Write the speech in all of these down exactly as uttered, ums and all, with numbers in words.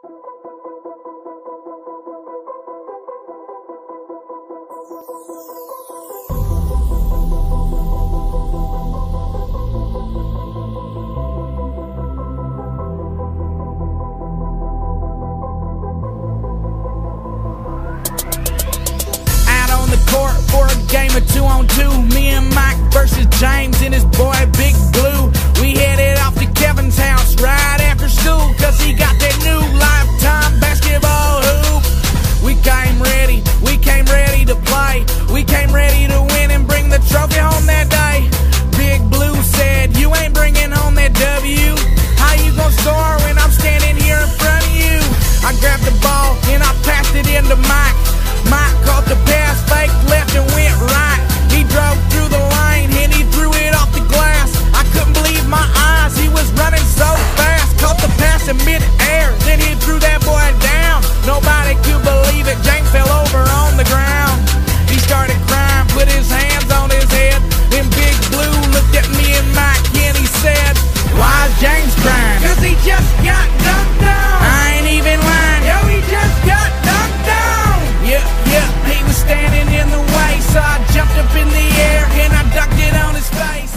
Court for a game of two on two. Me and Mike versus James and his boy Big Blue. We headed off to Kevin's house right after school, cause he got that new Lifetime basketball hoop. We came ready, we came ready to play. We came ready to win and bring the trophy home that day. Big Blue said, you ain't bringing home that W. How you gonna score when I'm standing here in front of you? I grabbed the ball and I passed it into Mike. Mike caught the pass, fake left and went right. He drove through the lane and he threw it off the glass. I couldn't believe my eyes, he was running so fast. Caught the pass in mid-air, then he threw that boy down. Nobody could believe it, James fell over on the ground. He started crying, put his hands on his head. Then Big Blue looked at me and Mike and he said, why is James crying? Cause he just got dunked down. I ain't even lying, yo, he just got dunked down. Yeah, yeah, he was standing in the way, so I jumped up in the air and I ducked it on his face.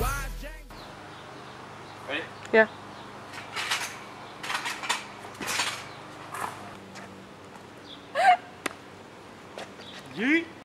Ready? Yeah. Yeet.